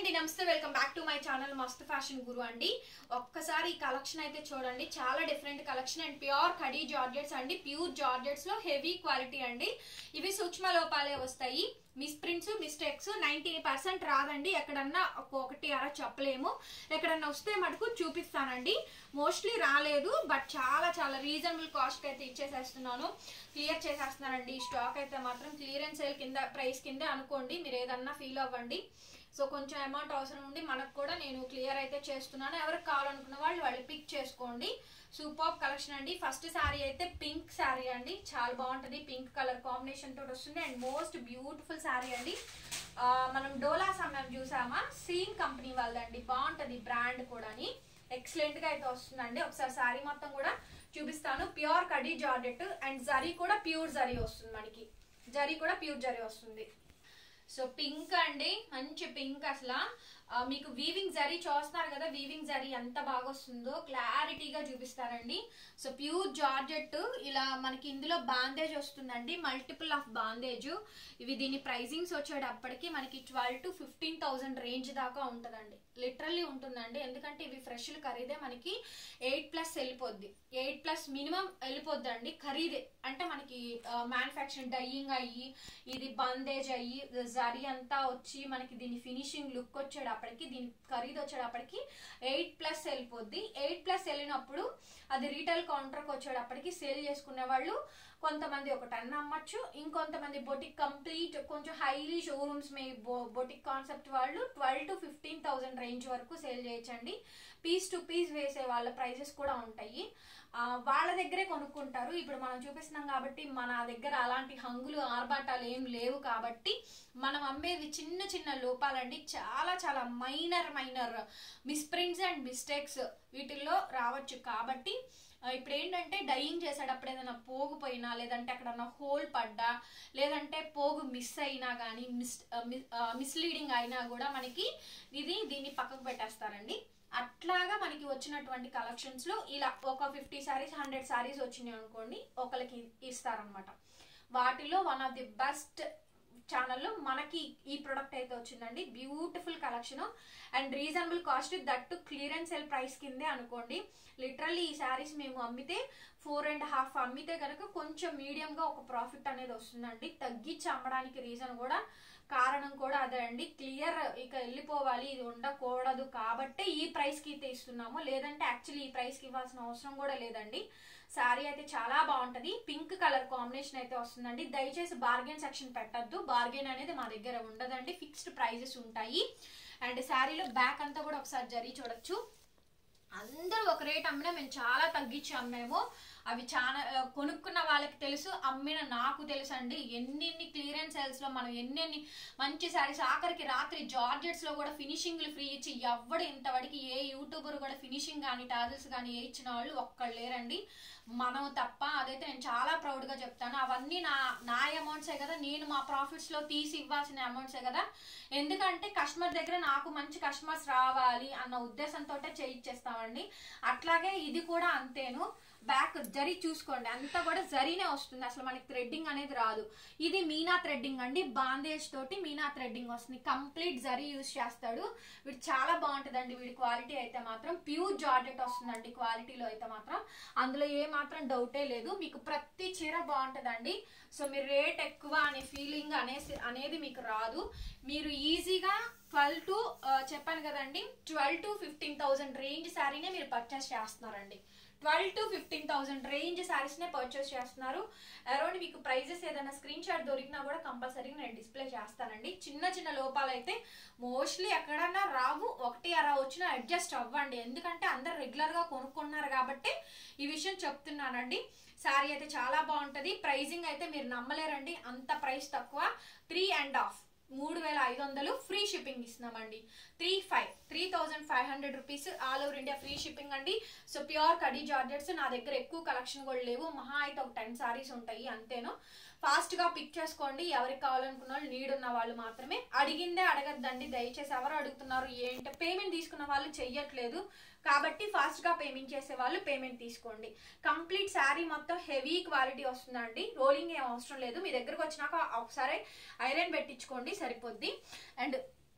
అండి నమస్తే welcome back to my channel Mast fashion Guru అండి. ఒక్కసారి ఈ కలెక్షన్ అయితే చూడండి, చాలా different collection and pure Kadi georgettes అండి. ప్యూర్ జార్జెట్స్ లో హెవీ క్వాలిటీ అండి. ఇవి సూక్ష్మ లోపాలే వస్తాయి. మిస్ ప్రింట్స్ మిస్టేక్స్ 90% రాదండి. ఎక్కడన్నా ఒకటి అలా చెప్పలేము, ఎక్కడన్నా వస్తే మటుకు చూపిస్తానండి. మోస్ట్లీ రాలేదు, బట్ చాలా చాలా రీజనబుల్ కాస్ట్ అయితే ఇచ్చేసేస్తున్నాను, క్లియర్ చేసేస్తున్నానండి. ఈ స్టాక్ అయితే మాత్రం క్లియరెన్స్ సేల్ కింద ప్రైస్ కింద అనుకోండి, మీరు ఏదన్నా ఫీల్ అవ్వండి. సో కొంచెం అమౌంట్ అవసరం ఉండి మనకు కూడా నేను క్లియర్ అయితే చేస్తున్నాను. ఎవరికి కావాలనుకున్న వాళ్ళు పిక్ చేసుకోండి. సూపర్ కలెక్షన్ అండి. ఫస్ట్ శారీ అయితే పింక్ శారీ అండి, చాలా బాగుంటుంది. పింక్ కలర్ కాంబినేషన్ తోటి వస్తుంది అండ్ మోస్ట్ బ్యూటిఫుల్ శారీ అండి. మనం డోలా సమయం చూసామా, సీన్ కంపెనీ వాళ్ళదండి. బాగుంటుంది బ్రాండ్ కూడా, ఎక్సలెంట్ గా అయితే వస్తుందండి. ఒకసారి శారీ మొత్తం కూడా చూపిస్తాను. Pure Kadi georgette and zari కూడా ప్యూర్ జరీ వస్తుంది. మనకి జరీ కూడా ప్యూర్ జరీ వస్తుంది. సో పింక్ అండి, మంచి పింక్. అసలు మీకు వీవింగ్ జరీ చూస్తున్నారు కదా, వీవింగ్ జరీ ఎంత బాగా వస్తుందో క్లారిటీగా చూపిస్తారండి. So pure georgette. ఇలా మనకి ఇందులో బాందేజ్ వస్తుందండి, మల్టిపుల్ ఆఫ్ బాందేజ్. ఇవి దీని ప్రైజింగ్స్ వచ్చేటప్పటికి మనకి 12,000 to 15,000 రేంజ్ దాకా ఉంటుందండి. లిటరల్లీ ఉంటుందండి, ఎందుకంటే ఇవి ఫ్రెష్లు ఖరీదే మనకి 8+ వెళ్ళిపోద్ది. 8+ మినిమం వెళ్ళిపోద్ది అండి ఖరీదే. అంటే మనకి మ్యానుఫ్యాక్చరింగ్ డైయింగ్ అయ్యి ఇది బందేజ్ అయ్యి జరీ అంతా వచ్చి మనకి దీని ఫినిషింగ్ లుక్ వచ్చేటప్పటికి, దీని ఖరీదు వచ్చేటప్పటికి 8+ వెళ్ళిపోద్ది. 8+ వెళ్ళినప్పుడు అది రీటైల్ కౌంటర్కి వచ్చేటప్పటికి సేల్ చేసుకునే వాళ్ళు కొంతమంది ఒక 10 అమ్మచ్చు, ఇంకొంతమంది బొటిక్ కంప్లీట్ కొంచెం హైలీ షోరూమ్స్ బొటిక్ కాన్సెప్ట్ వాళ్ళు 12,000 to 15,000 రేంజ్ వరకు సేల్ చేయొచ్చండి. పీస్ టు పీస్ వేసే వాళ్ళ ప్రైజెస్ కూడా ఉంటాయి, వాళ్ళ దగ్గరే కొనుక్కుంటారు. ఇప్పుడు మనం చూపిస్తున్నాం కాబట్టి మన దగ్గర అలాంటి హంగులు ఆర్భాటాలు ఏం లేవు కాబట్టి మనం అమ్మేవి చిన్న చిన్న లోపాలండి. చాలా చాలా మైనర్ మిస్ప్రింట్స్ అండ్ మిస్టేక్స్ వీటిల్లో రావచ్చు. కాబట్టి ఇప్పుడు ఏంటంటే డైయింగ్ చేసేటప్పుడు ఏదైనా పోగుపోయినా, లేదంటే ఎక్కడన్నా హోల్ పడ్డా, లేదంటే పోగు మిస్ అయినా కానీ మిస్లీడింగ్ అయినా కూడా మనకి దీన్ని పక్కకు పెట్టేస్తారండి. అట్లాగా మనకి వచ్చినటువంటి కలెక్షన్స్ లో ఇలా ఒక 50 శారీస్ 100 శారీస్ వచ్చినాయి అనుకోండి, ఒకరికి ఇస్తారనమాట. వాటిలో వన్ ఆఫ్ ది బెస్ట్ ఛానల్లో మనకి ఈ ప్రొడక్ట్ అయితే వచ్చిందండి. Beautiful collection and reasonable cost, that clearance sale price కిందే అనుకోండి. లిటరల్లీ ఈ శారీస్ మేము అమ్మితే 4.5 అమ్మితే కనుక కొంచెం మీడియంగా ఒక ప్రాఫిట్ అనేది వస్తుందండి. తగ్గించి అమ్మడానికి రీజన్ కూడా కారణం కూడా అదే అండి. క్లియర్ ఇక వెళ్ళిపోవాలి, ఇది ఉండకూడదు కాబట్టి ఈ ప్రైస్ కి అయితే ఇస్తున్నాము, లేదంటే యాక్చువల్లీ ఈ ప్రైస్ కి ఇవ్వాల్సిన అవసరం కూడా లేదండి. శారీ అయితే చాలా బాగుంటది. పింక్ కలర్ కాంబినేషన్ అయితే వస్తుందండి. దయచేసి బార్గెన్ సెక్షన్ పెట్టద్దు, బార్గెన్ అనేది మా దగ్గర ఉండదండి, ఫిక్స్డ్ ప్రైజెస్ ఉంటాయి. అండ్ శారీలో బ్యాక్ అంతా కూడా ఒకసారి జరీ చూడొచ్చు. అందరూ ఒక రేట్ అమ్మినా మేము చాలా తగ్గించి అమ్మాము. అవి చాలా కొనుక్కున్న వాళ్ళకి తెలుసు, అమ్మిన నాకు తెలుసు అండి. ఎన్ని క్లియరెన్స్ సేల్స్ లో మనం ఎన్ని మంచి శారీస్, ఆఖరికి రాత్రి జార్జెట్స్ లో కూడా ఫినిషింగ్లు ఫ్రీ ఇచ్చి ఎవడు ఇంతవరకు ఏ యూట్యూబర్ కూడా ఫినిషింగ్ కానీ టాజిల్స్ కానీ ఏ ఇచ్చిన వాళ్ళు ఒక్కళ్ళు లేరండి, మనం తప్ప. అదైతే నేను చాలా ప్రౌడ్ గా చెప్తాను. అవన్నీ నా అమౌంట్సే కదా, నేను మా ప్రాఫిట్స్ లో తీసి ఇవ్వాల్సిన అమౌంట్సే కదా. ఎందుకంటే కస్టమర్ దగ్గర నాకు మంచి కస్టమర్స్ రావాలి అన్న ఉద్దేశంతో చేయించేస్తామండి. అట్లాగే ఇది కూడా అంతేను. బ్యాక్ జరీ చూసుకోండి, అంతా కూడా జరీనే వస్తుంది, అసలు మనకి థ్రెడ్డింగ్ అనేది రాదు. ఇది మీనా థ్రెడ్డింగ్ అండి, బాందేజ్ తోటి మీనా థ్రెడ్డింగ్ వస్తుంది. కంప్లీట్ జరీ యూజ్ చేస్తాడు వీడు, చాలా బాగుంటుందండి. వీడి క్వాలిటీ అయితే మాత్రం ప్యూర్ జార్జెట్ వస్తుందండి. క్వాలిటీలో అయితే మాత్రం అందులో ఏ మాత్రం డౌటే లేదు. మీకు ప్రతి చీర బాగుంటుందండి. సో మీరు రేట్ ఎక్కువ అనే ఫీలింగ్ అనేది మీకు రాదు. మీరు ఈజీగా 12 to చెప్పాను కదండి, 12,000 to 15,000 రేంజ్ శారీనే మీరు పర్చేస్ చేస్తున్నారండి. 12,000 to 15,000 రేంజ్ శారీస్ నే పర్చేస్ చేస్తున్నారు. అరౌండ్ మీకు ప్రైజెస్ ఏదైనా స్క్రీన్ షాట్ దొరికినా కూడా కంపల్సరీగా నేను డిస్ప్లే చేస్తానండి. చిన్న లోపాలు అయితే మోస్ట్లీ ఎక్కడన్నా రావు, ఒకటి అలా వచ్చినా అడ్జస్ట్ అవ్వండి. ఎందుకంటే అందరు రెగ్యులర్ గా కొనుక్కున్నారు కాబట్టి ఈ విషయం చెప్తున్నానండి. శారీ అయితే చాలా బాగుంటది. ప్రైజింగ్ అయితే మీరు నమ్మలేరండి, అంత ప్రైస్ తక్కువ. 3.5 3,500 ఫ్రీ షిప్పింగ్ ఇస్తున్నామండి. 3,500 rupees all over India free shipping అండి. సో ప్యూర్ కడీ జార్జెట్స్ నా దగ్గర ఎక్కువ కలెక్షన్ కూడా లేవు, మహా అయితే ఒక 10 సారీస్ ఉంటాయి అంతేను. ఫాస్ట్ గా పిక్ చేసుకోండి, ఎవరికి కావాలనుకున్న వాళ్ళు, నీడ్ ఉన్న వాళ్ళు మాత్రమే. అడిగిందే అడగద్దండి దయచేసి. ఎవరు అడుగుతున్నారు ఏంటి, పేమెంట్ తీసుకున్న వాళ్ళు చెయ్యట్లేదు కాబట్టి ఫాస్ట్ గా పేమెంట్ చేసే వాళ్ళు పేమెంట్ తీసుకోండి. కంప్లీట్ శారీ మొత్తం హెవీ క్వాలిటీ వస్తుందండి, రోలింగ్ ఏం అవసరం లేదు. మీ దగ్గరకు వచ్చినాక ఒకసారి ఐరన్ పెట్టించుకోండి సరిపోద్ది. అండ్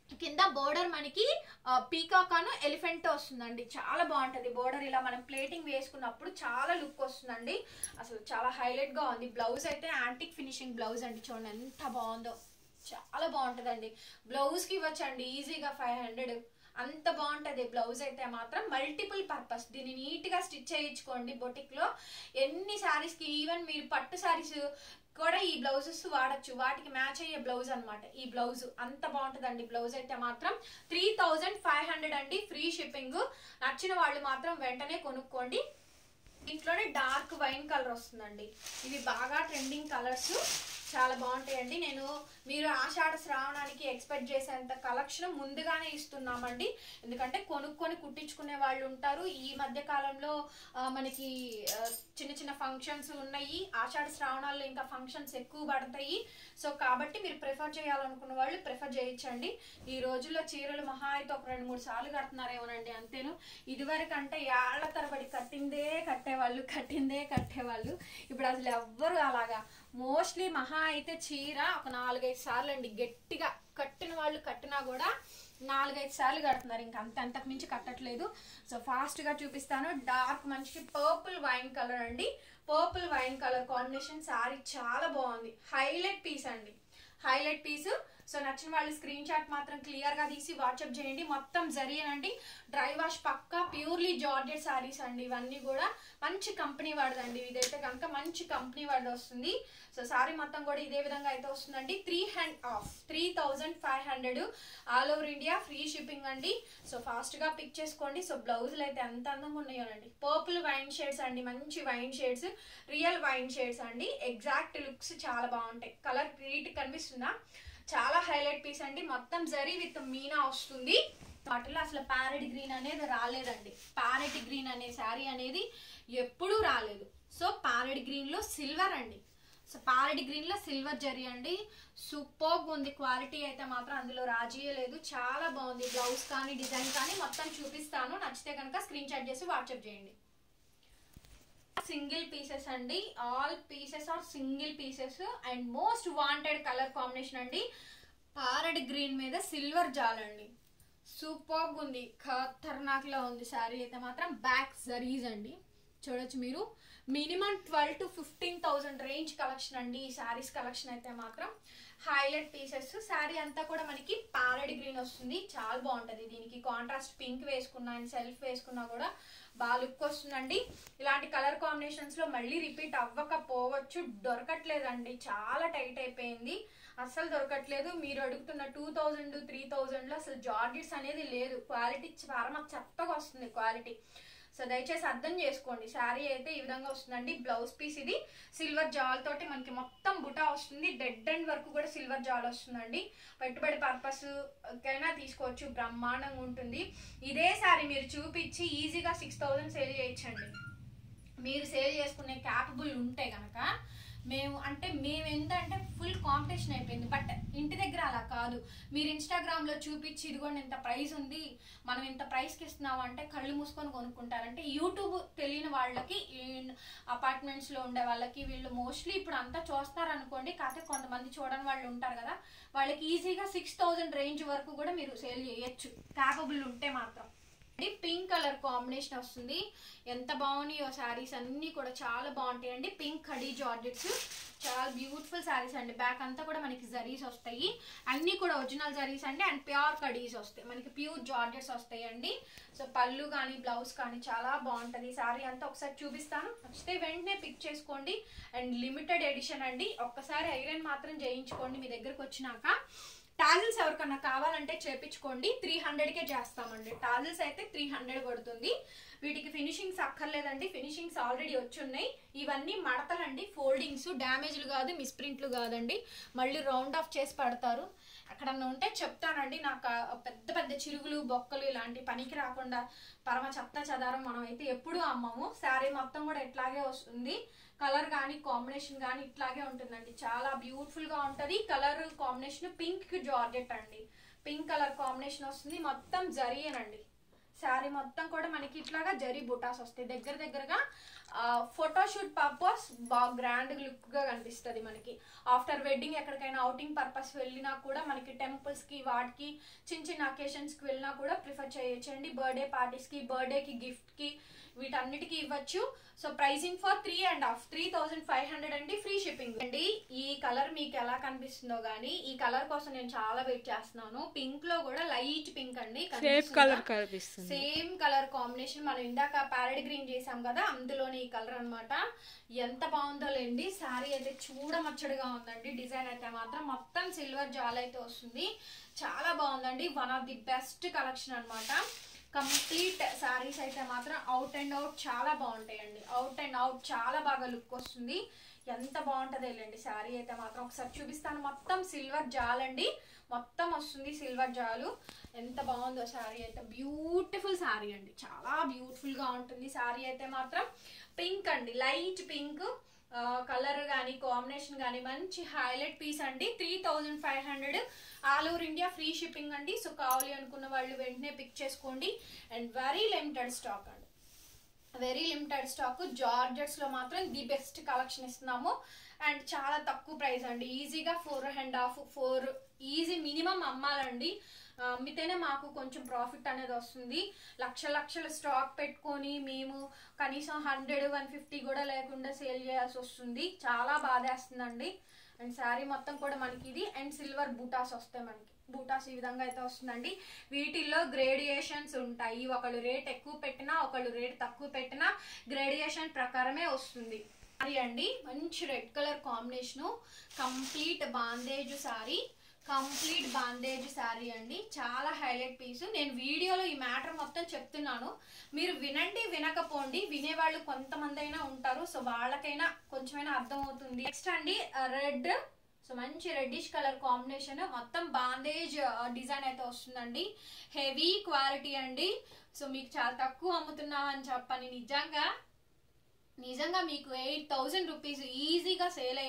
కింద బోర్డర్ మనకి పీకాక్ అను ఎలిఫెంట్ వస్తుందండి. చాలా బాగుంటది బోర్డర్. ఇలా మనం ప్లేటింగ్ వేసుకున్నప్పుడు చాలా లుక్ వస్తుందండి. అసలు చాలా హైలైట్ గా ఉంది. బ్లౌజ్ అయితే యాంటిక్ ఫినిషింగ్ బ్లౌజ్ అండి. చూడండి ఎంత బాగుందో, చాలా బాగుంటదండి. బ్లౌజ్ కి ఇవ్వచ్చండి ఈజీగా 500. అంత బాగుంటది బ్లౌజ్ అయితే మాత్రం. Multiple purpose. దీన్ని నీట్ గా స్టిచ్ చేయించుకోండి బొటిక్ లో. ఎన్ని శారీస్ కి, ఈవెన్ మీరు పట్టు శారీస్ కూడా ఈ బ్లౌజెస్ వాడచ్చు. వాటికి మ్యాచ్ అయ్యే బ్లౌజ్ అనమాట ఈ బ్లౌజ్. అంత బాగుంటదండి బ్లౌజ్ అయితే మాత్రం. 3500 అండి, ఫ్రీ షిప్పింగ్. నచ్చిన వాళ్ళు మాత్రం వెంటనే కొనుక్కోండి. ఇంట్లోనే డార్క్ వైన్ కలర్ వస్తుందండి. ఇవి బాగా ట్రెండింగ్ కలర్స్, చాలా బాగుంటాయండి. మీరు ఆషాఢ శ్రావణానికి ఎక్స్పెక్ట్ చేసేంత కలెక్షన్ ముందుగానే ఇస్తున్నామండి. ఎందుకంటే కొనుక్కొని కుట్టించుకునే వాళ్ళు ఉంటారు. ఈ మధ్య కాలంలో మనకి చిన్న చిన్న ఫంక్షన్స్ ఉన్నాయి. ఆషాఢ శ్రావణాల్లో ఇంకా ఫంక్షన్స్ ఎక్కువ పడతాయి. సో కాబట్టి మీరు ప్రిఫర్ చేయాలనుకున్న వాళ్ళు ప్రిఫర్ చేయొచ్చండి. ఈ రోజుల్లో చీరలు మహా అయితే ఒక 2-3 సార్లు కడుతున్నారేమోనండి, అంతేను. ఇదివరకు అంటే ఏళ్ల తరబడి కట్టిందే కట్టేవాళ్ళు. ఇప్పుడు అసలు ఎవ్వరు అలాగా. మోస్ట్లీ మహా అయితే చీర ఒక 4-5 సార్లు అండి. గట్టిగా కట్టిన వాళ్ళు కట్టినా కూడా 4-5 సార్లు కడుతున్నారు. ఇంకా అంతకు మించి కట్టట్లేదు. సో ఫాస్ట్ గా చూపిస్తాను. డార్క్ మంచి పర్పుల్ వైన్ కలర్ అండి. Purple wine colour combination sari చాలా బాగుంది. హైలైట్ పీస్ అండి, హైలైట్ పీస్. సో నచ్చిన వాళ్ళు స్క్రీన్ షాట్ మాత్రం క్లియర్ గా తీసి వాట్సాప్ చేయండి. మొత్తం జరీనండి, డ్రై వాష్ పక్కా, ప్యూర్లీ జార్జెట్ సారీస్ అండి. ఇవన్నీ కూడా మంచి కంపెనీ వాడదండి. ఇదైతే కనుక మంచి కంపెనీ వాడి వస్తుంది. సో సారీ మొత్తం కూడా ఇదే విధంగా అయితే వస్తుందండి. 3500 all over India, free shipping అండి. సో ఫాస్ట్ గా పిక్ చేసుకోండి. సో బ్లౌజులు అయితే ఎంత అందంగా ఉన్నాయోనండి. పర్పుల్ వైన్ షేడ్స్ అండి, మంచి wine shades, real wine shades అండి. ఎగ్జాక్ట్ లుక్స్ చాలా బాగుంటాయి. కలర్ నీట్ కనిపిస్తుందా? చాలా హైలైట్ పీస్ అండి. మొత్తం జరీ విత్ మీనా వస్తుంది. వాటిలో అసలు ప్యారెట్ గ్రీన్ అనేది రాలేదండి. ప్యారెట్ గ్రీన్ అనే శారీ అనేది ఎప్పుడూ రాలేదు. సో ప్యారెట్ గ్రీన్ లో సిల్వర్ అండి. సో ప్యారెట్ గ్రీన్ లో సిల్వర్ జరీ అండి. సూపర్ ఉంది క్వాలిటీ అయితే మాత్రం, అందులో రాజీయే లేదు. చాలా బాగుంది. బ్లౌజ్ కానీ డిజైన్ కానీ మొత్తం చూపిస్తాను. నచ్చితే కనుక స్క్రీన్ షాట్ చేసి వాట్సాప్ చేయండి. సింగిల్ పీసెస్ అండి. All pieces are single pieces and most wanted colour combination అండి. ప్యారెట్ గ్రీన్ మీద సిల్వర్ జాలండి. సూపర్ ఉంది. ఖతర్నాక్ లా ఉంది శారీ అయితే మాత్రం. బ్యాక్ జరీస్ అండి, చూడొచ్చు మీరు. మినిమం 12,000 to 15,000 రేంజ్ కలెక్షన్ అండి ఈ శారీస్ కలెక్షన్ అయితే మాత్రం. Highlight pieces. శారీ అంతా కూడా మనకి ప్యారెట్ గ్రీన్ వస్తుంది. చాలా బాగుంటది. దీనికి కాంట్రాస్ట్ పింక్ వేసుకున్నా అండ్ సెల్ఫ్ వేసుకున్నా కూడా బాగా లుక్ వస్తుందండి. ఇలాంటి కలర్ కాంబినేషన్స్ లో మళ్ళీ రిపీట్ అవ్వకపోవచ్చు. దొరకట్లేదండి, చాలా టైట్ అయిపోయింది, అస్సలు దొరకట్లేదు. మీరు అడుగుతున్న 2000, 3000 లో అసలు జార్జెట్స్ అనేది లేదు. క్వాలిటీ పరమ చెత్తగా వస్తుంది క్వాలిటీ. సో దయచేసి అర్థం చేసుకోండి. శారీ అయితే ఈ విధంగా వస్తుందండి. బ్లౌజ్ పీస్ ఇది సిల్వర్ జాల్ తోటి మనకి మొత్తం బుటా వస్తుంది. డెడ్ ఎండ్ వరకు కూడా సిల్వర్ జాల్ వస్తుందండి. పెట్టుబడి పర్పస్ కైనా తీసుకోవచ్చు, బ్రహ్మాండంగా ఉంటుంది. ఇదే శారీ మీరు చూపించి ఈజీగా 6000 సేల్ చేయొచ్చండి. మీరు సేల్ చేసుకునే క్యాపబుల్ ఉంటే కనుక. మేము ఏంటంటే ఫుల్ కాంపిటీషన్ అయిపోయింది. బట్ ఇంటి దగ్గర అలా కాదు. మీరు ఇన్స్టాగ్రామ్ లో చూపించి ఇదిగోండి ఇంత ప్రైస్ ఉంది, మనం ఇంత ప్రైస్కి ఇస్తున్నాం అంటే కళ్ళు మూసుకొని కొనుక్కుంటారంటే యూట్యూబ్ తెలియని వాళ్ళకి, అపార్ట్మెంట్స్ లో ఉండే వాళ్ళకి, వీళ్ళు మోస్ట్లీ ఇప్పుడు అంతా చూస్తారనుకోండి. కాకపోతే కొంతమంది చూడని వాళ్ళు ఉంటారు కదా, వాళ్ళకి ఈజీగా 6000 రేంజ్ వరకు కూడా మీరు సేల్ చేయొచ్చు క్యాపబుల్ ఉంటే మాత్రం. పింక్ కలర్ కాంబినేషన్ వస్తుంది. ఎంత బాగున్నాయో శారీస్ అన్ని కూడా చాలా బాగుంటాయండి. పింక్ కడీ జార్జెట్స్ చాలా బ్యూటిఫుల్ శారీస్ అండి. బ్యాక్ అంతా కూడా మనకి జరీస్ వస్తాయి. అన్ని కూడా ఒరిజినల్ జరీస్ అండి. అండ్ ప్యూర్ కడీస్ వస్తాయి, మనకి ప్యూర్ జార్జెట్స్ వస్తాయి అండి. సో పళ్ళు కానీ బ్లౌజ్ కానీ చాలా బాగుంటుంది. శారీ అంతా ఒకసారి చూపిస్తాను. నచ్చితే వెంటనే పిక్ చేసుకోండి. అండ్ లిమిటెడ్ ఎడిషన్ అండి. ఒక్కసారి ఐరన్ మాత్రం చేయించుకోండి మీ దగ్గరకు వచ్చినాక. టాజిల్స్ ఎవరికన్నా కావాలంటే చేపించుకోండి. 300కే చేస్తామండి. టాజిల్స్ అయితే 300 పడుతుంది. వీటికి ఫినిషింగ్స్ అక్కర్లేదండి, ఫినిషింగ్స్ ఆల్రెడీ వచ్చున్నాయి. ఇవన్నీ మడతలండి, ఫోల్డింగ్స్, డ్యామేజ్లు కాదు, మిస్ప్రింట్లు కాదండి. మళ్ళీ రౌండ్ ఆఫ్ చేసి పడతారు. ఎక్కడన్నా ఉంటే చెప్తానండి. నాకు పెద్ద పెద్ద చిరుగులు, బొక్కలు ఇలాంటి పనికి రాకుండా పరమ చెత్త చెదారం మనం అయితే ఎప్పుడూ అమ్మము. శారీ మొత్తం కూడా ఇట్లాగే వస్తుంది. కలర్ కానీ కాంబినేషన్ కానీ ఇట్లాగే ఉంటుందండి. చాలా బ్యూటిఫుల్ గా ఉంటది. కలర్ కాంబినేషన్ పింక్ జార్జెట్ అండి. పింక్ కలర్ కాంబినేషన్ వస్తుంది. మొత్తం జరీయేనండి. శారీ మొత్తం కూడా మనకి ఇట్లాగా జరీ బుటాస్ వస్తాయి. దగ్గర దగ్గరగా ఫోటోషూట్ పర్పస్ బాగా గ్రాండ్ లుక్ గా కనిపిస్తుంది మనకి. ఆఫ్టర్ వెడ్డింగ్ ఎక్కడికైనా అవుటింగ్ పర్పస్ వెళ్ళినా కూడా మనకి టెంపుల్స్ కి వాటికి చిన్న చిన్న అకేషన్స్ కి వెళ్ళినా కూడా ప్రిఫర్ చేయొచ్చండి. బర్త్డే పార్టీస్ కి, బర్త్డే కి, గిఫ్ట్ కి, వీటన్నిటికీ ఇవ్వచ్చు. సో ప్రైసింగ్ ఫర్ 3,500 అండి, ఫ్రీ షిప్పింగ్ అండి. ఈ కలర్ మీకు ఎలా కనిపిస్తుందో గానీ ఈ కలర్ కోసం నేను చాలా వెయిట్ చేస్తున్నాను. పింక్ లో కూడా లైట్ పింక్ అండి, సేమ్ కలర్ కాంబినేషన్. మనం ఇందాక ప్యారెట్ గ్రీన్ చేసాం కదా, అందులోని ఈ కలర్ అన్నమాట. ఎంత బాగుందో లేండి. శారీ అయితే చూడమచ్చడిగా ఉందండి. డిజైన్ అయితే మాత్రం మొత్తం సిల్వర్ జాల్ అయితే వస్తుంది. చాలా బాగుందండి. One of the best collection అన్నమాట. కంప్లీట్ శారీస్ అయితే మాత్రం అవుట్ అండ్ అవుట్ చాలా బాగుంటాయండి. అవుట్ అండ్ అవుట్ చాలా బాగా లుక్ వస్తుంది. ఎంత బాగుంటుంది వెళ్ళండి శారీ అయితే మాత్రం. ఒకసారి చూపిస్తాను. మొత్తం సిల్వర్ జాల్ అండి, మొత్తం వస్తుంది సిల్వర్ జాలు. ఎంత బాగుందో శారీ అయితే. బ్యూటిఫుల్ శారీ అండి, చాలా బ్యూటిఫుల్ గా ఉంటుంది శారీ అయితే మాత్రం. పింక్ అండి, లైట్ పింక్ కలర్ కానీ కాంబినేషన్ కానీ మంచి హైలైట్ పీస్ అండి. 3,500 all over India free shipping అండి. సో కావాలి అనుకున్న వాళ్ళు వెంటనే పిక్ చేసుకోండి. అండ్ వెరీ లిమిటెడ్ స్టాక్ అండి, వెరీ లిమిటెడ్ స్టాక్. జార్జెట్స్ లో మాత్రం ది బెస్ట్ కలెక్షన్ ఇస్తున్నాము. అండ్ చాలా తక్కువ ప్రైస్ అండి. ఈజీగా 4.5 ఈజీ మినిమం అమ్మాలండి. అమ్మితేనే మాకు కొంచెం ప్రాఫిట్ అనేది వస్తుంది. లక్షల స్టాక్ పెట్టుకొని మేము కనీసం 100-150 కూడా లేకుండా సేల్ చేయాల్సి వస్తుంది. చాలా బాధేస్తుందండి. అండ్ శారీ మొత్తం కూడా మనకి ఇది అండ్ సిల్వర్ బూటాస్ వస్తాయి. మనకి బూటాస్ ఈ విధంగా అయితే వస్తుందండి. వీటిల్లో గ్రేడియేషన్స్ ఉంటాయి. ఒకళ్ళు రేట్ ఎక్కువ పెట్టినా, ఒకళ్ళు రేట్ తక్కువ పెట్టినా గ్రేడియేషన్ ప్రకారమే వస్తుంది. శారీ అండి మంచి red colour combination, complete bandhej sari, complete bandhej sari అండి. చాలా హైలైట్ పీస్. నేను వీడియోలో ఈ మ్యాటర్ మొత్తం చెప్తున్నాను, మీరు వినండి వినకపోండి. వినేవాళ్ళు కొంతమంది అయినా ఉంటారు. సో వాళ్ళకైనా కొంచెమైనా అర్థం అవుతుంది. నెక్స్ట్ అండి రెడ్, సో మంచి రెడ్డిష్ కలర్ కాంబినేషన్, మొత్తం బాందేజ్ డిజైన్ అయితే వస్తుందండి. హెవీ క్వాలిటీ అండి. సో మీకు చాలా తక్కువ అమ్ముతున్నాం అని చెప్పని నిజంగా మీకు 8,000 రూపీస్ ఈజీగా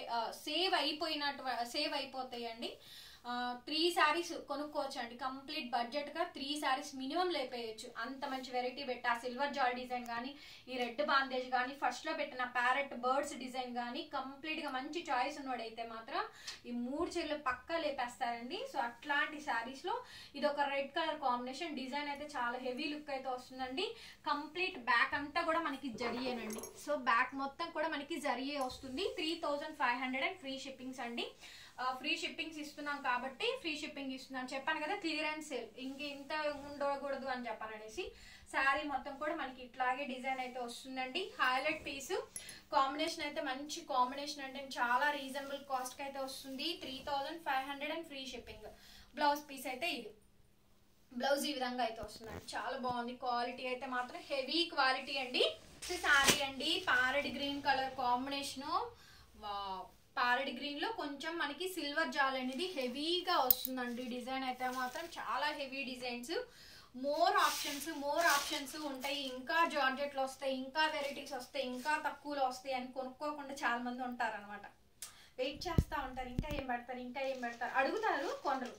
సేవ్ అయిపోతాయండి. 3 శారీస్ కొనుక్కోవచ్చు అండి. కంప్లీట్ బడ్జెట్ గా 3 శారీస్ మినిమం లేపేయచ్చు. అంత మంచి వెరైటీ పెట్టి ఆ సిల్వర్ జాల్ డిజైన్ కానీ, ఈ రెడ్ బాందేజ్ కానీ, ఫస్ట్ లో పెట్టిన ప్యారెట్ బర్డ్స్ డిజైన్ కానీ కంప్లీట్ గా మంచి చాయిస్ ఉన్నోడైతే మాత్రం ఈ 3 చీరలు పక్కా లేపేస్తారండి. సో అట్లాంటి శారీస్ లో ఇది ఒక రెడ్ కలర్ కాంబినేషన్. డిజైన్ అయితే చాలా హెవీ లుక్ అయితే వస్తుందండి. కంప్లీట్ బ్యాక్ అంతా కూడా మనకి జడియేనండి. సో బ్యాక్ మొత్తం కూడా మనకి జరిగే వస్తుంది. 3,500 అండ్ ఫ్రీ షిప్పింగ్స్ అండి. ఫ్రీ షిప్పింగ్స్ ఇస్తున్నాం కాబట్టి ఫ్రీ షిప్పింగ్ ఇస్తున్నాను చెప్పాను కదా. క్లియరెన్స్ సేల్ ఇంత ఉండకూడదు అని చెప్పాను అనేసి. శారీ మొత్తం కూడా మనకి ఇట్లాగే డిజైన్ అయితే వస్తుందండి. హైలైట్ పీస్ కాంబినేషన్ అయితే మంచి కాంబినేషన్ అంటే చాలా రీజనబుల్ కాస్ట్ కి అయితే వస్తుంది. 3,500 and free shipping. Blouse piece అయితే ఇది, బ్లౌజ్ ఈ విధంగా అయితే వస్తుందండి. చాలా బాగుంది. క్వాలిటీ అయితే మాత్రం హెవీ క్వాలిటీ అండి. శారీ అండి parrot green colour combination. Parrot green లో కొంచెం మనకి సిల్వర్ జాల్ అనేది హెవీగా వస్తుందండి. డిజైన్ అయితే మాత్రం చాలా హెవీ డిజైన్స్. మోర్ ఆప్షన్స్ ఉంటాయి. ఇంకా జార్జెట్లు వస్తాయి, ఇంకా వెరైటీస్ వస్తాయి, ఇంకా తక్కువలో వస్తాయి అని కొనుక్కోకుండా చాలా మంది ఉంటారు అనమాట. వెయిట్ చేస్తూ ఉంటారు, ఇంకా ఏం పెడతారు అడుగుతారు కొనరు,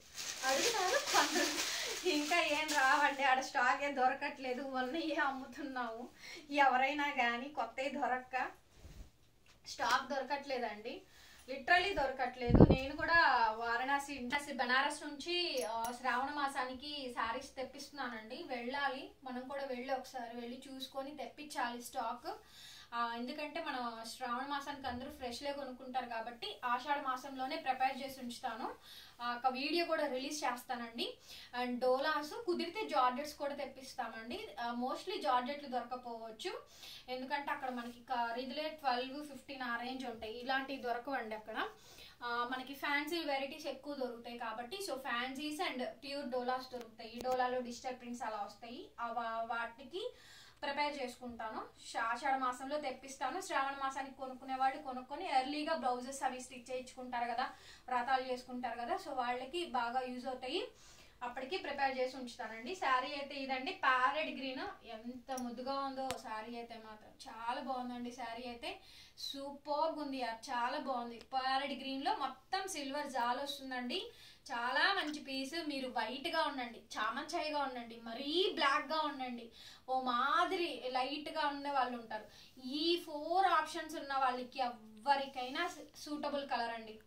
ఇంకా ఏం రావండి. ఆడ స్టాక్ ఏ దొరకట్లేదు, మొన్నయే అమ్ముతున్నాము. ఎవరైనా కానీ కొత్తవి స్టాక్ దొరకట్లేదండి, లిటరలీ దొరకట్లేదు. నేను కూడా వారణాసి బనారస్ నుంచి శ్రావణ మాసానికి శారీస్ తెప్పిస్తున్నానండి. వెళ్ళాలి, మనం కూడా ఒకసారి వెళ్ళి చూసుకొని తెప్పించాలి స్టాక్. ఎందుకంటే మనం శ్రావణ మాసానికి అందరూ ఫ్రెష్లే కొనుక్కుంటారు కాబట్టి ఆషాఢ మాసంలోనే ప్రిపేర్ చేసి ఉంచుతాను. ఒక వీడియో కూడా రిలీజ్ చేస్తానండి. అండ్ డోలాస్ కుదిరితే జార్జెట్స్ కూడా తెప్పిస్తామండి. మోస్ట్లీ జార్జెట్లు దొరకపోవచ్చు, ఎందుకంటే అక్కడ మనకి ఖరీదులే 12-15 ఆ రేంజ్ ఉంటాయి. ఇలాంటివి దొరకవండి అక్కడ. మనకి ఫ్యాన్సీ వెరైటీస్ ఎక్కువ దొరుకుతాయి కాబట్టి. So fancies and pure dolas దొరుకుతాయి. ఈ డోలాలో డిజిటల్ ప్రింట్స్ అలా వస్తాయి. వాటికి ప్రిపేర్ చేసుకుంటాను. ఆషాఢ మాసంలో తెప్పిస్తాను. శ్రావణ మాసానికి కొనుక్కునేవాళ్ళు కొనుక్కొని ఎర్లీగా బ్లౌజెస్ అవి స్టిచ్ చేయించుకుంటారు కదా, వ్రతాలు చేసుకుంటారు కదా. సో వాళ్ళకి బాగా యూజ్ అవుతాయి. అప్పటికి ప్రిపేర్ చేసి ఉంచుతానండి. శారీ అయితే ఇదండి, ప్యారెట్ గ్రీన్. ఎంత ముద్దుగా ఉందో శారీ అయితే మాత్రం చాలా బాగుందండి. శారీ అయితే సూపర్గా ఉంది, చాలా బాగుంది. ప్యారెట్ గ్రీన్ లో మొత్తం సిల్వర్ జాల్ వస్తుందండి. చాలా మంచి పీస్. మీరు వైట్ గా ఉండండి, చామంచాయిగా ఉండండి, మరీ బ్లాక్ గా ఉండండి, ఓ మాదిరి లైట్ గా ఉండే వాళ్ళు ఉంటారు. ఈ 4 ఆప్షన్స్ ఉన్న వాళ్ళకి ఎవరికైనా సూటబుల్ కలర్ అండి,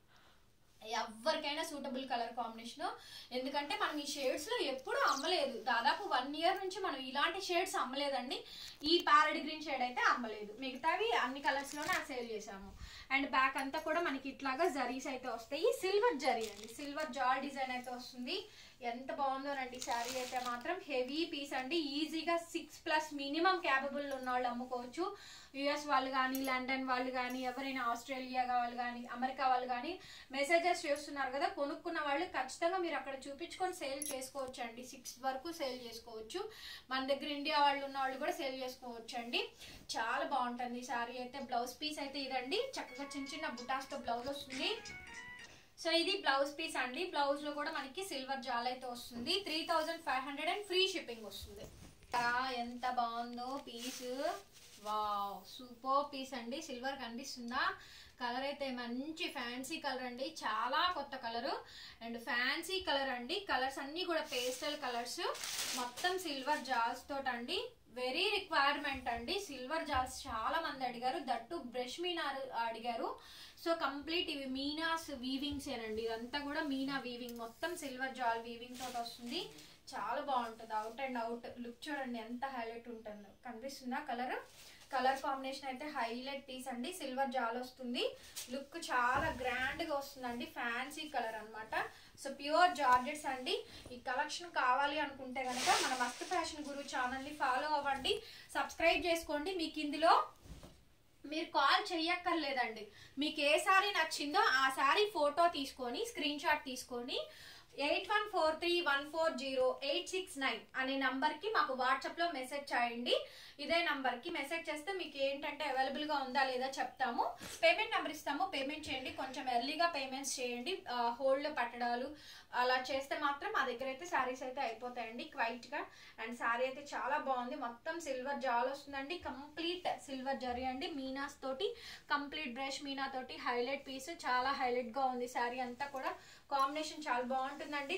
ఎవరికైనా సూటబుల్ కలర్ కాంబినేషన్. ఎందుకంటే మనం ఈ షేడ్స్ లో ఎప్పుడు అమ్మలేదు, దాదాపు 1 ఇయర్ నుంచి మనం ఇలాంటి షేడ్స్ అమ్మలేదండి. ఈ ప్యారెట్ గ్రీన్ షేడ్ అయితే అమ్మలేదు, మిగతావి అన్ని కలర్స్ లోనే సేల్ చేసాము. అండ్ బ్యాక్ అంతా కూడా మనకి ఇట్లాగా జరీస్ అయితే వస్తాయి. సిల్వర్ జరీ అండి, సిల్వర్ జాల్ డిజైన్ అయితే వస్తుంది. ఎంత బాగుందోనండి శారీ అయితే మాత్రం. హెవీ పీస్ అండి, ఈజీగా 6+ మినిమం క్యాపబుల్ ఉన్న వాళ్ళు అమ్ముకోవచ్చు. యుఎస్ వాళ్ళు కానీ, లండన్ వాళ్ళు కానీ, ఎవరైనా ఆస్ట్రేలియా వాళ్ళు కానీ, అమెరికా వాళ్ళు కానీ మెసేజెస్ చేస్తున్నారు కదా, కొనుక్కున్న వాళ్ళు ఖచ్చితంగా మీరు అక్కడ చూపించుకొని సేల్ చేసుకోవచ్చు అండి. 6 వరకు సేల్ చేసుకోవచ్చు. మన దగ్గర ఇండియా వాళ్ళు ఉన్న వాళ్ళు కూడా సేల్ చేసుకోవచ్చు అండి. చాలా బాగుంటుంది శారీ అయితే. బ్లౌజ్ పీస్ అయితే ఇదండి, చక్కగా చిన్న చిన్న బుటాస్తో బ్లౌజ్ వస్తుంది. సో ఇది బ్లౌజ్ పీస్ అండి. బ్లౌజ్ లో కూడా మనకి సిల్వర్ జాల్ అయితే వస్తుంది. 3500 అండ్ ఫ్రీ షిప్పింగ్ వస్తుంది. ఎంత బాగుందో పీస్, వావ్ సూపర్ పీస్ అండి. సిల్వర్ కనిపిస్తుందా? కలర్ అయితే మంచి ఫ్యాన్సీ కలర్ అండి, చాలా కొత్త కలర్ అండ్ ఫ్యాన్సీ కలర్ అండి. కలర్స్ అన్ని కూడా పేస్టల్ కలర్స్, మొత్తం సిల్వర్ జాల్స్ తోటి అండి. వెరీ రిక్వైర్మెంట్ అండి, సిల్వర్ జాల్స్ చాలా మంది అడిగారు, దట్టు బ్రష్ మీనా అడిగారు. సో కంప్లీట్ ఇవి మీనాస్ వీవింగ్స్ ఏనండి, ఇదంతా కూడా మీనా వీవింగ్, మొత్తం సిల్వర్ జాల్ వీవింగ్ తోటి వస్తుంది. చాలా బాగుంటుంది. అవుట్ అండ్ అవుట్ లుక్ చూడండి ఎంత హైలైట్ ఉంటుందో. కనిపిస్తుందా కలర్? కలర్ కాంబినేషన్ అయితే హైలైట్ పీస్ అండి. సిల్వర్ జాల్ వస్తుంది, లుక్ చాలా గ్రాండ్ గా వస్తుందండి. ఫ్యాన్సీ కలర్ అన్నమాట. సో ప్యూర్ జార్జెట్స్ అండి. ఈ కలెక్షన్ కావాలి అనుకుంటే కనుక మన మస్త్ ఫ్యాషన్ గురు ఛానల్ ని ఫాలో అవ్వండి, సబ్స్క్రైబ్ చేసుకోండి. మీకు ఇందులో మీరు కాల్ చెయ్యక్కర్లేదండి. మీకు ఏ సారీ నచ్చిందో ఆ సారీ ఫోటో తీసుకొని స్క్రీన్ షాట్ తీసుకొని 8143140869 అనే నంబర్ కి మాకు వాట్సాప్ లో మెసేజ్ చేయండి. ఇదే నంబర్ కి మెసేజ్ చేస్తే మీకు ఏంటంటే అవైలబుల్ గా ఉందా లేదా చెప్తాము. పేమెంట్ నెంబర్ ఇస్తాము, పేమెంట్ చేయండి. కొంచెం ఎర్లీగా పేమెంట్స్ చేయండి, హోల్డ్ లో పట్టడాలు అలా చేస్తే మాత్రం మా దగ్గర అయితే శారీస్ అయితే అయిపోతాయండి క్వైట్ గా. అండ్ శారీ అయితే చాలా బాగుంది, మొత్తం సిల్వర్ జాల్ వస్తుందండి. కంప్లీట్ సిల్వర్ జరీ అండి, మీనాస్ తోటి కంప్లీట్ బ్రష్ మీనా తోటి హైలైట్ పీస్, చాలా హైలైట్ గా ఉంది శారీ అంతా కూడా. కాంబినేషన్ చాలా బాగుంటుందండి.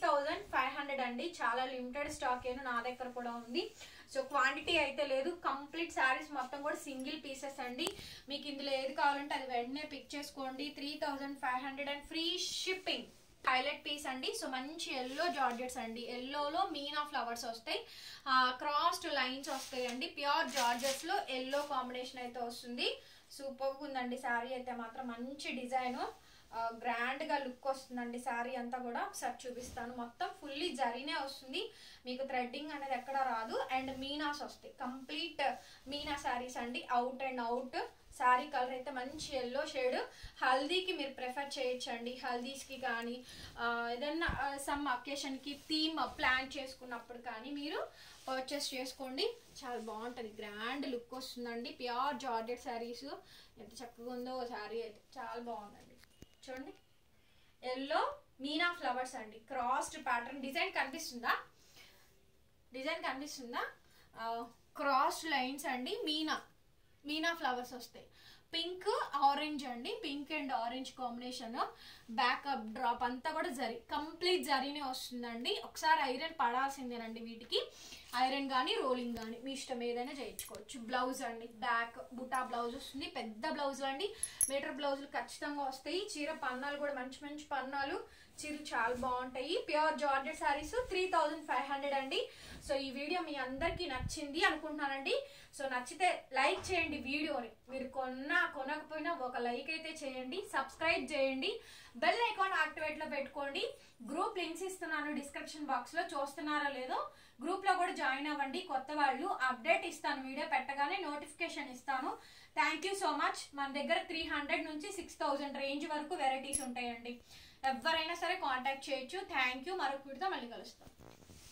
3500 అండి, చాలా లిమిటెడ్ స్టాక్ ఏను నా దగ్గర కూడా ఉంది. సో క్వాంటిటీ అయితే లేదు, కంప్లీట్ శారీస్ మొత్తం కూడా సింగిల్ పీసెస్ అండి. మీకు ఇందులో ఏది కావాలంటే అది వెంటనే పిక్ చేసుకోండి. 3500 and free shipping. Highlight piece అండి. సో మంచి ఎల్లో జార్జెట్స్ అండి, ఎల్లోలో మీనా ఫ్లవర్స్ వస్తాయి, క్రాస్డ్ లైన్స్ వస్తాయి అండి. ప్యూర్ జార్జెట్స్ లో ఎల్లో కాంబినేషన్ అయితే వస్తుంది. సూపర్ ఉందండి శారీ అయితే మాత్రం. మంచి డిజైన్, గ్రాండ్ గా లుక్ వస్తుందండి శారీ అంతా కూడా. ఒకసారి చూపిస్తాను. మొత్తం ఫుల్లీ జరీనే వస్తుంది, మీకు థ్రెడ్డింగ్ అనేది ఎక్కడ రాదు. అండ్ మీనాస్ వస్తాయి, కంప్లీట్ మీనా శారీస్ అండి. Out and out sari colour అయితే మంచి ఎల్లో షేడ్. హల్దీకి మీరు ప్రిఫర్ చేయొచ్చండి, హల్దీస్ కి కానీ ఏదన్నా సమ్ అకేషన్ కి థీమ్ ప్లాన్ చేసుకున్నప్పుడు కానీ మీరు పర్చేస్ చేసుకోండి. చాలా బాగుంటుంది, గ్రాండ్ లుక్ వస్తుందండి. ప్యూర్ జార్జెట్ శారీస్ ఎంత చక్కగా ఉందో శారీ అయితే, చాలా బాగుందండి. చూడండి ఎల్లో మీనా ఫ్లవర్స్ అండి, క్రాస్డ్ ప్యాటర్న్. డిజైన్ కనిపిస్తుందా? డిజైన్ కనిపిస్తుందా? క్రాస్డ్ లైన్స్ అండి, మీనా ఫ్లవర్స్ వస్తాయి. పింక్ ఆరెంజ్ అండి, pink and orange combination. Backdrop అంతా కూడా జరీ, కంప్లీట్ జరీనే వస్తుందండి. ఒకసారి ఐరన్ పడాల్సిందేనండి వీటికి, ఐరన్ కానీ రోలింగ్ కానీ మీ ఇష్టం ఏదైనా చేయించుకోవచ్చు. బ్లౌజ్ అండి, బ్యాక్ బుటా బ్లౌజ్ వస్తుంది. పెద్ద బ్లౌజ్ అండి, మీటర్ బ్లౌజులు ఖచ్చితంగా వస్తాయి. చీర పన్నాలు కూడా మంచి మంచి పన్నాలు, చీరలు చాలా బాగుంటాయి. ప్యూర్ జార్జెట్ శారీస్ 3500 అండి. సో ఈ వీడియో మీ అందరికీ నచ్చింది అనుకుంటున్నానండి. సో నచ్చితే లైక్ చేయండి వీడియోని, మీరు కొనకపోయినా ఒక లైక్ అయితే చేయండి, సబ్స్క్రైబ్ చేయండి, బెల్ ఐకాన్ యాక్టివేట్ లో పెట్టుకోండి. గ్రూప్ లింక్స్ ఇస్తున్నాను డిస్క్రిప్షన్ బాక్స్ లో, చూస్తున్నారో లేదో గ్రూప్ లో కూడా జాయిన్ అవ్వండి. కొత్త వాళ్ళు అప్డేట్ ఇస్తాను, వీడియో పెట్టగానే నోటిఫికేషన్ ఇస్తాను. Thank you so much. మన దగ్గర 300 నుంచి 6000 రేంజ్ వరకు వెరైటీస్ ఉంటాయండి, ఎవరైనా సరే కాంటాక్ట్ చేయొచ్చు. Thank you. మరొక వీడియోతో మళ్ళీ కలుస్తాం.